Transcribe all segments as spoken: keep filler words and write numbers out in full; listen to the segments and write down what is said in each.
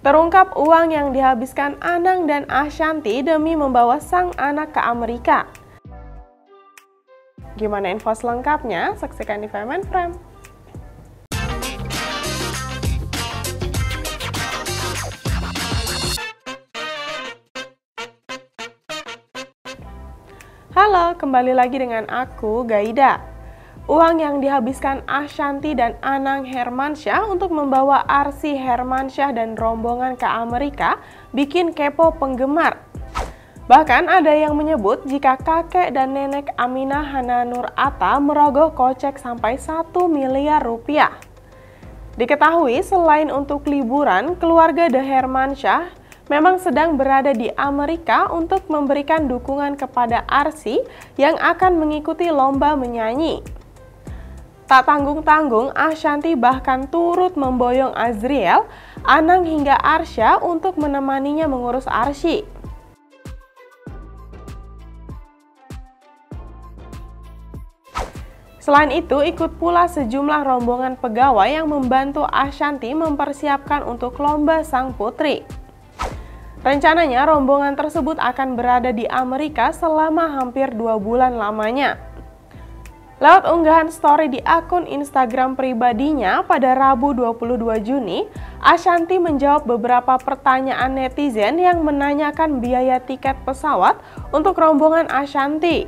Terungkap uang yang dihabiskan Anang dan Ashanty demi membawa sang anak ke Amerika. Gimana info selengkapnya? Saksikan di Fame and Frame. Halo, kembali lagi dengan aku, Gaida. Uang yang dihabiskan Ashanty dan Anang Hermansyah untuk membawa Arsy Hermansyah dan rombongan ke Amerika bikin kepo penggemar. Bahkan ada yang menyebut jika kakek dan nenek Aminah Hana Nur Atta merogoh kocek sampai satu miliar rupiah. Diketahui selain untuk liburan, keluarga The Hermansyah memang sedang berada di Amerika untuk memberikan dukungan kepada Arsy yang akan mengikuti lomba menyanyi. Tak tanggung-tanggung, Ashanty bahkan turut memboyong Azriel, Anang hingga Arsya untuk menemaninya mengurus Arsy. Selain itu, ikut pula sejumlah rombongan pegawai yang membantu Ashanty mempersiapkan untuk lomba sang putri. Rencananya, rombongan tersebut akan berada di Amerika selama hampir dua bulan lamanya. Lewat unggahan story di akun Instagram pribadinya pada Rabu dua puluh dua Juni, Ashanty menjawab beberapa pertanyaan netizen yang menanyakan biaya tiket pesawat untuk rombongan Ashanty.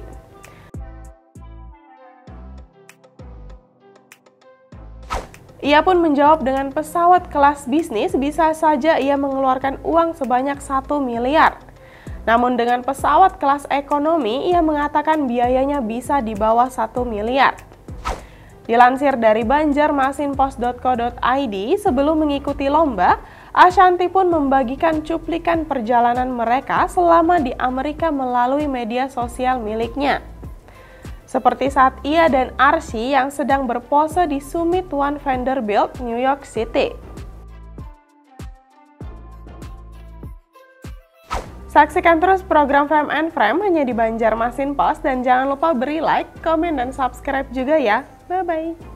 Ia pun menjawab dengan pesawat kelas bisnis bisa saja ia mengeluarkan uang sebanyak satu miliar. Namun dengan pesawat kelas ekonomi, ia mengatakan biayanya bisa di bawah satu miliar. Dilansir dari banjarmasinpost dot co dot i d, sebelum mengikuti lomba, Ashanty pun membagikan cuplikan perjalanan mereka selama di Amerika melalui media sosial miliknya. Seperti saat ia dan Arsy yang sedang berpose di Summit One Vanderbilt, New York City. Saksikan terus program Fame and Frame hanya di Banjarmasin Post dan jangan lupa beri like, komen, dan subscribe juga ya. Bye-bye.